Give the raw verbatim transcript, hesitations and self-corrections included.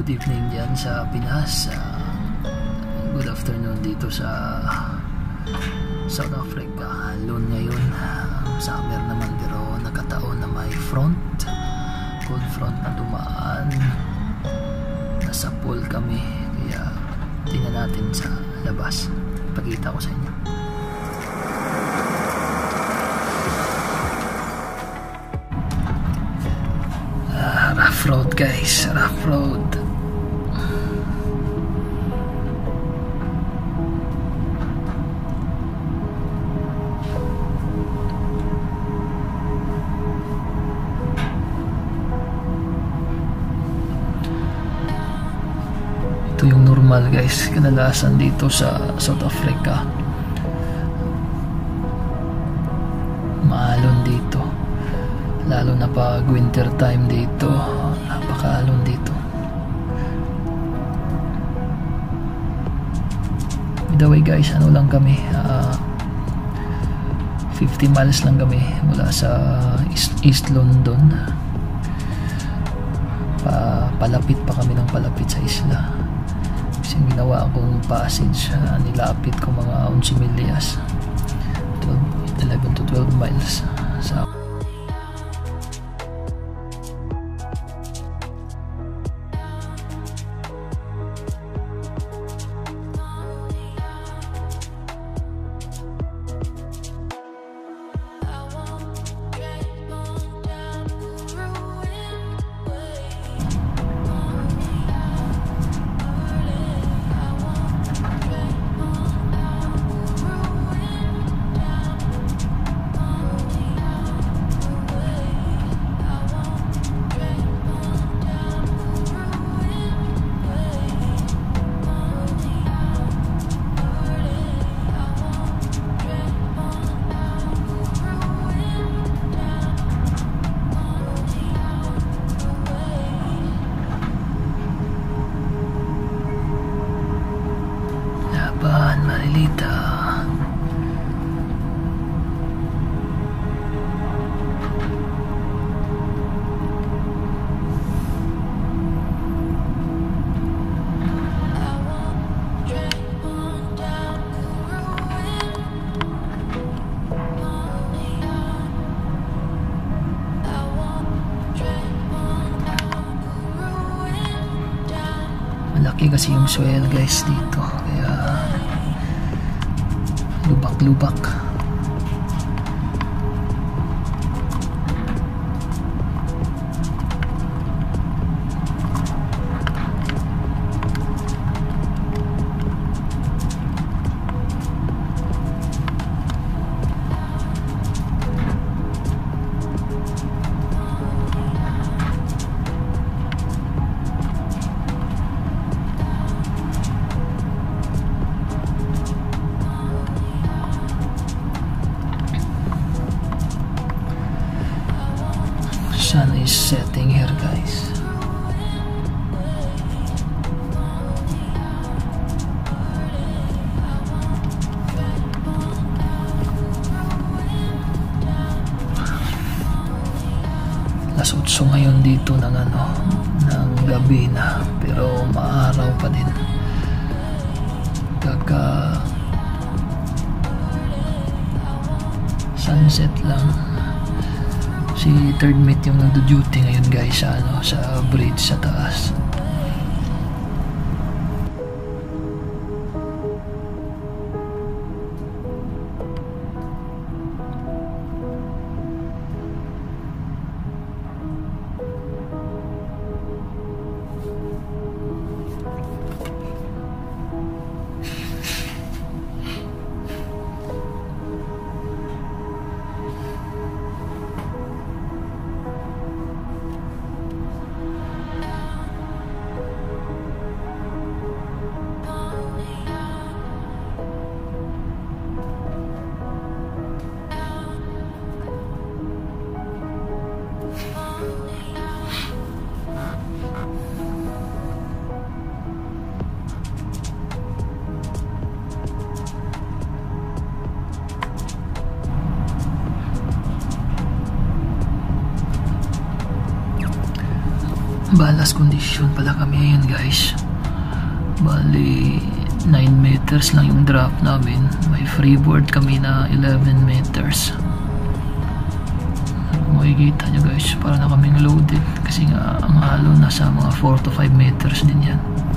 Good evening dyan sa Pinas. Uh, good afternoon dito sa South Africa. Lone ngayon. Uh, summer naman pero nakataon na may front. Cold front na dumaan. Nasa pool kami. Kaya tingnan natin sa labas. Ipakita ko sa inyo. Uh, rough road guys. Rough road. Ito yung normal guys, kadalasan dito sa South Africa. Maalon dito, lalo na pag winter time dito, napakaalon dito. By the way guys, ano lang kami, uh, fifty miles lang kami mula sa East, East London. Pa, palapit pa kami ng palapit sa isla. Kasi ginawa akong passage, uh, nilapit ko mga eleven milyas, eleven to twelve miles sa Laban, Marilita. Malaki kasi yung swell guys dito, kaya lubak-lubak. Sun is setting here guys. Alas otso ngayon dito ng ano, ng gabi na, pero maaraw pa din. Kaka sunset lang. Si third mate yung nagdo-duty ngayon guys sa ano, sa bridge sa taas. balas condition pala kami ngayon guys. Bali nine meters lang yung drop namin, may freeboard kami na eleven meters. Kung makikita nyo guys, para na kaming loaded kasi nga ang halo nasa mga four to five meters din yan.